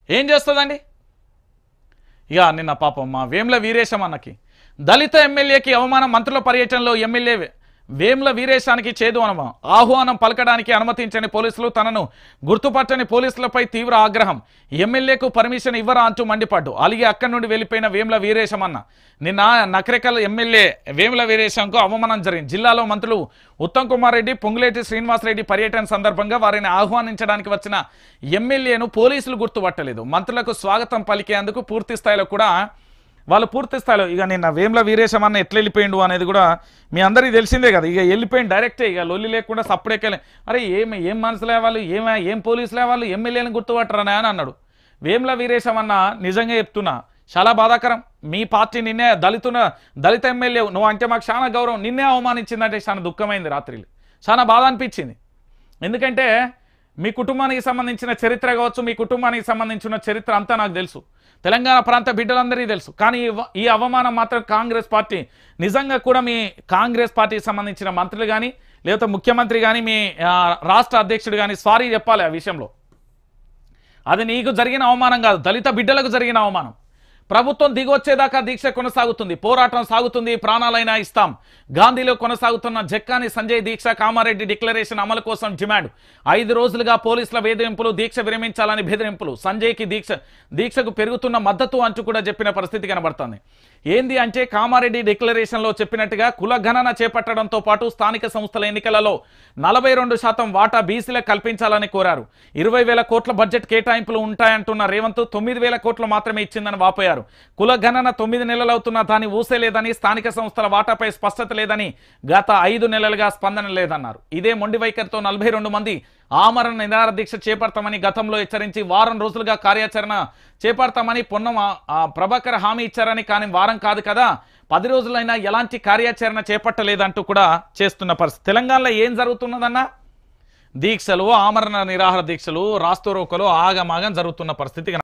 ఏం చేస్తుందండి? ఇక నిన్న పాపం మా వేముల వీరేశం అన్నకి దళిత ఎమ్మెల్యేకి అవమానం. మంత్రుల పర్యటనలో ఎమ్మెల్యే వేముల వీరేశానికి చేదు అనుభవం. ఆహ్వానం పలకడానికి అనుమతించని పోలీసులు, తనను గుర్తుపట్టని పోలీసులపై తీవ్ర ఆగ్రహం. ఎమ్మెల్యేకు పర్మిషన్ ఇవ్వరా అంటూ మండిపడ్డు. అలాగే అక్కడి నుండి వెళ్ళిపోయిన వేముల వీరేశం అన్న నిన్న నకరేకల్ ఎమ్మెల్యే వేముల వీరేశంకు అవమానం జరిగింది. జిల్లాలో మంత్రులు ఉత్తమ్ కుమార్ రెడ్డి, పొంగులేటి శ్రీనివాసరెడ్డి పర్యటన సందర్భంగా వారిని ఆహ్వానించడానికి వచ్చిన ఎమ్మెల్యేను పోలీసులు గుర్తుపట్టలేదు. మంత్రులకు స్వాగతం పలికేందుకు పూర్తి స్థాయిలో కూడా వాళ్ళు పూర్తి స్థాయిలో ఇక నిన్న వేముల వీరేశం అన్న ఎట్లా వెళ్ళిపోయిండు అనేది కూడా మీ అందరికీ తెలిసిందే కదా. ఇక వెళ్ళిపోయింది డైరెక్టే, ఇక లొల్లి లేకుండా సప్పుడెక్కలే. అరే ఏం మనసులే వాళ్ళు, ఏం పోలీసులే వాళ్ళు, ఎమ్మెల్యేలను గుర్తుపట్టరనే అని అన్నాడు. వేముల వీరేశం అన్న నిజంగా చెప్తున్నా చాలా బాధాకరం. మీ పార్టీ నిన్నే దళిత ఎమ్మెల్యే నువ్వు అంటే మాకు చాలా గౌరవం, నిన్నే అవమానించిందంటే చాలా దుఃఖమైంది. రాత్రిలో చాలా బాధ అనిపించింది. ఎందుకంటే మీ కుటుంబానికి సంబంధించిన చరిత్ర కావచ్చు, మీ కుటుంబానికి సంబంధించిన చరిత్ర అంతా నాకు తెలుసు, తెలంగాణ ప్రాంత బిడ్డలందరికీ తెలుసు. కానీ ఈ అవమానం మాత్రం కాంగ్రెస్ పార్టీ నిజంగా కూడా మీ కాంగ్రెస్ పార్టీకి సంబంధించిన మంత్రులు కానీ లేకపోతే ముఖ్యమంత్రి కానీ మీ రాష్ట్ర అధ్యక్షుడు కానీ సారీ చెప్పాలి ఆ విషయంలో. అది నీకు జరిగిన అవమానం కాదు, దళిత బిడ్డలకు జరిగిన అవమానం. ప్రభుత్వం దిగొచ్చేదాకా దీక్ష కొనసాగుతుంది, పోరాటం సాగుతుంది, ప్రాణాలైనా ఇస్తాం. గాంధీలో కొనసాగుతున్న జక్కాని సంజయ్ దీక్ష, కామారెడ్డి డిక్లరేషన్ అమలు కోసం డిమాండ్. 5 రోజులుగా పోలీసుల వేధింపులు, దీక్ష విరమించాలని బెదిరింపులు. సంజయ్కి దీక్షకు పెరుగుతున్న మద్దతు అంటూ కూడా చెప్పిన పరిస్థితి కనబడుతుంది. ఏంది అంటే కామారెడ్డి డిక్లరేషన్లో చెప్పినట్టుగా కుల గణన చేపట్టడంతో పాటు స్థానిక సంస్థల ఎన్నికలలో 42% వాటా బీసీలకు కల్పించాలని కోరారు. 20,000 కోట్ల బడ్జెట్ కేటాయింపులు ఉంటాయంటున్న రేవంత్ 9,000 కోట్లు మాత్రమే ఇచ్చిందని వాపోయారు. కుల గణన 9 నెలలవుతున్నా దాన్ని ఊసేలేదని, స్థానిక సంస్థల వాటాపై స్పష్టత లేదని, గత 5 నెలలుగా స్పందన లేదన్నారు. ఇదే మొండి వైఖరితో 42 మంది ఆమరణ నిరాహార దీక్ష చేపడతామని గతంలో హెచ్చరించి వారం రోజులుగా కార్యాచరణ చేపడతామని పొన్నం ప్రభాకర్ హామీ ఇచ్చారని, కానీ వారం కాదు కదా 10 రోజులైనా ఎలాంటి కార్యాచరణ చేపట్టలేదంటూ కూడా చేస్తున్న పరిస్థితి. తెలంగాణలో ఏం జరుగుతున్నదన్నా దీక్షలు, ఆమరణ నిరాహార దీక్షలు, రాస్తోరోకలు ఆగమాగం జరుగుతున్న పరిస్థితి.